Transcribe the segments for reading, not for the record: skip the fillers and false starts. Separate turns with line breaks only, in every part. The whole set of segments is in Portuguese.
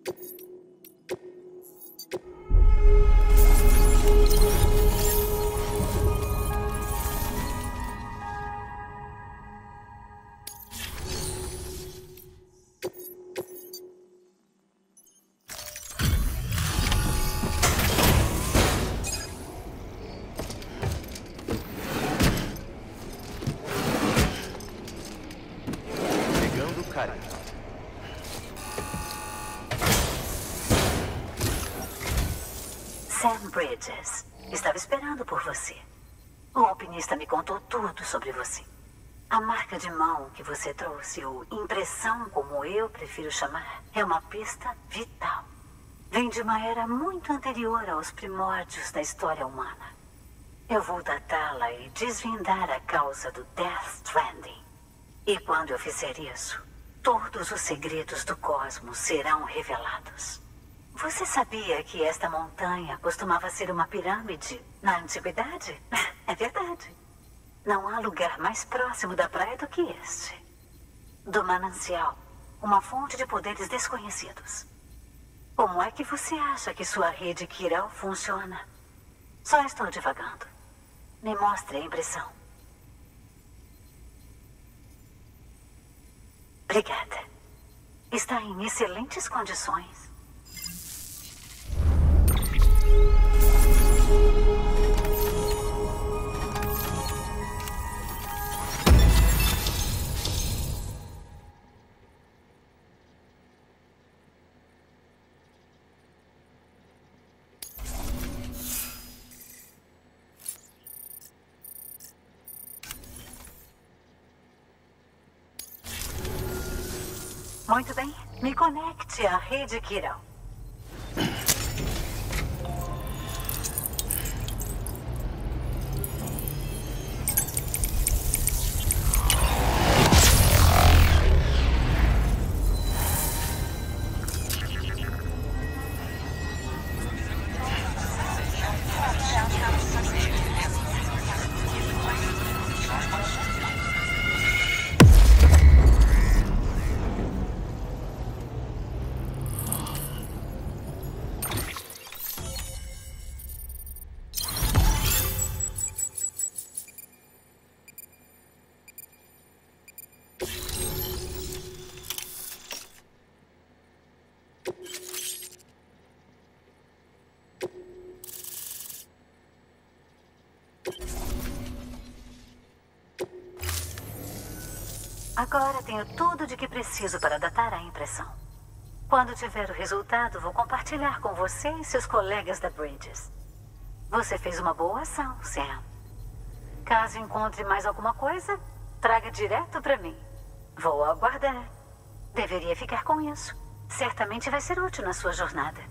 Sam Bridges. Estava esperando por você. O alpinista me contou tudo sobre você. A marca de mão que você trouxe, ou impressão, como eu prefiro chamar, é uma pista vital. Vem de uma era muito anterior aos primórdios da história humana. Eu vou datá-la e desvendar a causa do Death Stranding. E quando eu fizer isso, todos os segredos do cosmos serão revelados. Você sabia que esta montanha costumava ser uma pirâmide na antiguidade? É verdade. Não há lugar mais próximo da praia do que este. Do manancial, uma fonte de poderes desconhecidos. Como é que você acha que sua rede Kiral funciona? Só estou divagando. Me mostre a impressão. Obrigada. Está em excelentes condições. Muito bem. Me conecte à rede Kiral. Agora tenho tudo de que preciso para datar a impressão. Quando tiver o resultado, vou compartilhar com você e seus colegas da Bridges. Você fez uma boa ação, Sam. Caso encontre mais alguma coisa, traga direto para mim. Vou aguardar. Deveria ficar com isso. Certamente vai ser útil na sua jornada.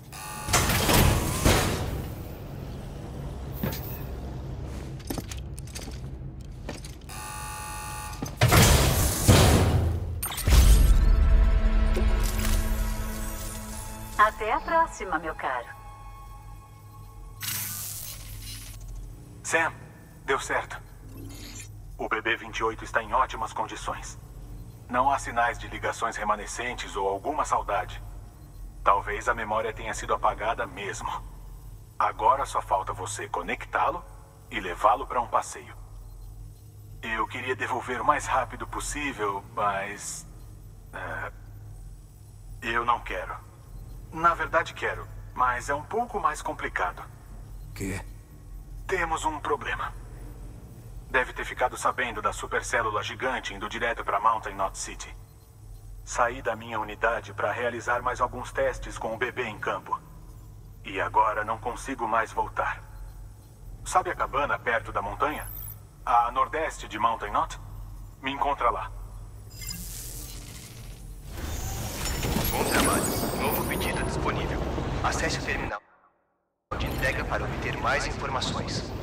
Até a próxima, meu caro.
Sam, deu certo. O BB-28 está em ótimas condições. Não há sinais de ligações remanescentes ou alguma saudade. Talvez a memória tenha sido apagada mesmo. Agora só falta você conectá-lo e levá-lo para um passeio. Eu queria devolver o mais rápido possível, mas... eu não quero. Na verdade quero, mas é um pouco mais complicado.
Quê?
Temos um problema. Deve ter ficado sabendo da supercélula gigante indo direto para Mountain Knot City. Saí da minha unidade para realizar mais alguns testes com o bebê em campo. E agora não consigo mais voltar. Sabe a cabana perto da montanha? A nordeste de Mountain Knot? Me encontra lá.
Bom trabalho. Novo pedido disponível. Acesse o terminal de entrega para obter mais informações.